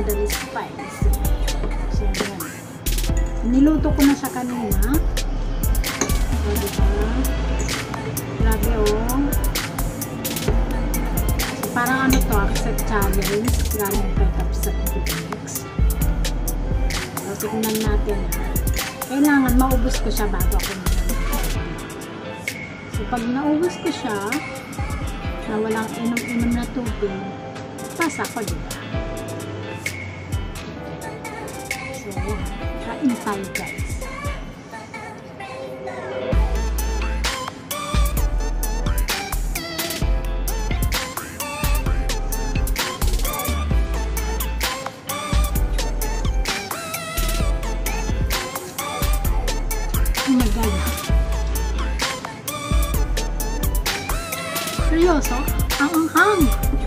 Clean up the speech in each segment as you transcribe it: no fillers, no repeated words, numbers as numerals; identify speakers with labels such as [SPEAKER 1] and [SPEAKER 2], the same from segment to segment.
[SPEAKER 1] noodle is spicy. So, yan. Niluto ko na siya kanina. So, diba? Grabe, oh. So, parang ano to, accept challenge. Galing kay Capsat Mix. So, tignan natin. Kailangan maubos ko siya bago ako naman. So, pag naubos ko siya, na walang inom-inom na tubig, pasa ko, diba? So, yan. Kain tayo, guys. Oh my God. Seryoso? Ang anghang!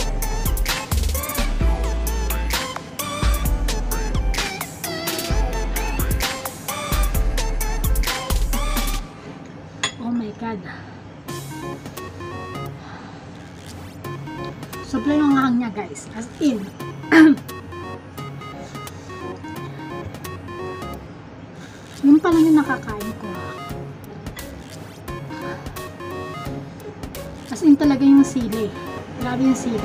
[SPEAKER 1] Oh my God. Sobrang anghang niya, guys. As in. Yun pa lang yung nakakain ko. As in talaga yung sili. Grabe yung sili.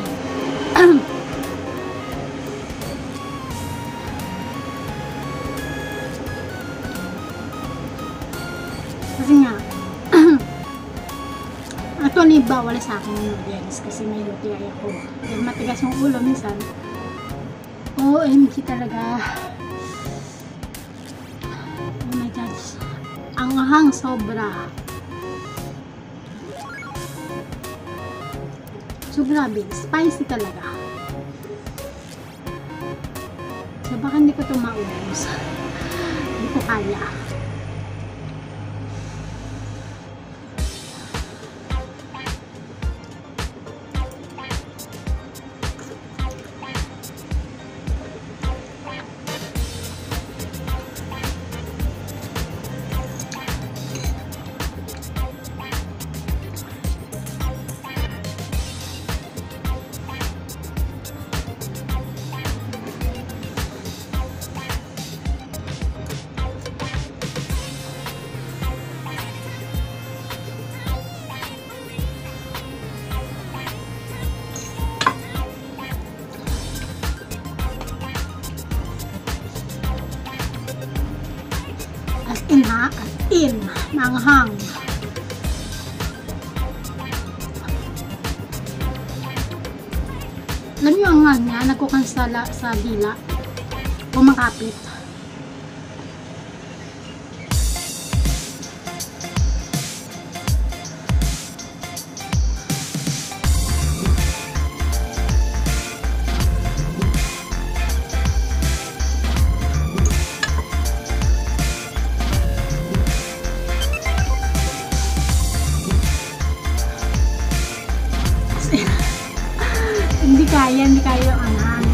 [SPEAKER 1] Kasi nga, actually bawal sa akin yung noodles kasi may UTI ako. Dahil matigas yung ulo minsan. OMG talaga. Oh my God. Ang ahang sobra. So grabe, spicy talaga. So baka hindi ko ito maubos. Hindi ko kaya. In, nanghang. Alam nyo ang nga niya, nagkukansala sa dila. Kumakapit. Hindi kaya yung anghang.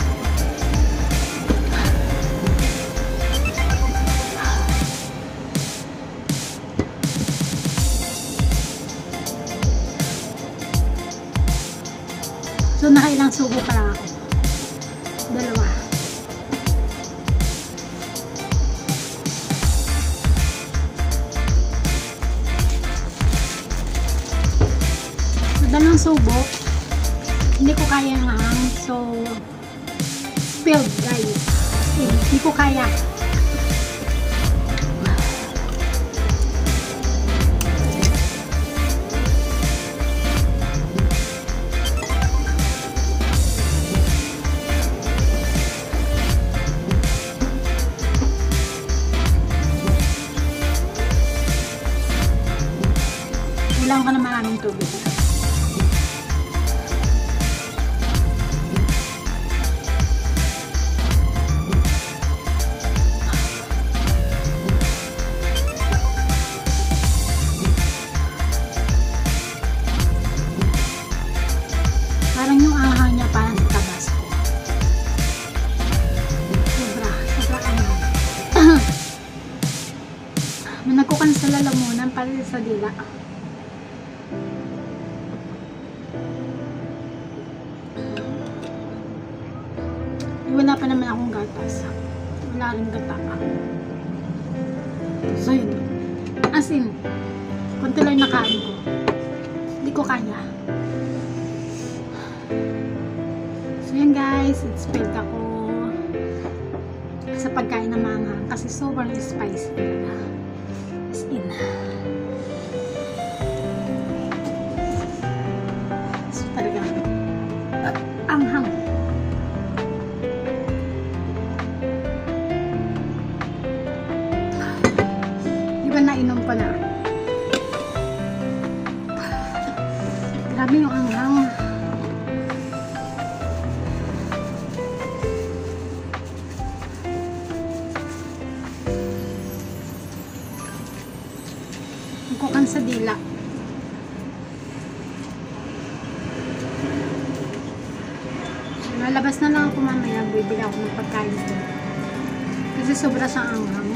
[SPEAKER 1] So, nakailang subo pa lang ako. Dalawa. So, dalawang subo. Hindi ko kaya nga, so spilled, guys. Hindi ko kaya. Kailangan ko na maraming tubig. Parang yung ahang niya parang sa Tabasco. Sobra anghang. Nagkukan sa lalamunan para sa dila. Wala pa naman akong gatas. Wala rin gata. So yun. As in, konti lang nakain ko. Hindi ko kaya. So yun guys, it's failed ako sa pagkain ng manghang kasi sobrang spicy talaga. As in. So talagang anghang. Nainom ko na. Grabe yung anghang. Kukan sa dila. Lalabas na lang ako mamaya. Bibili ako ng pagkain ko. Kasi sobra siyang anghang.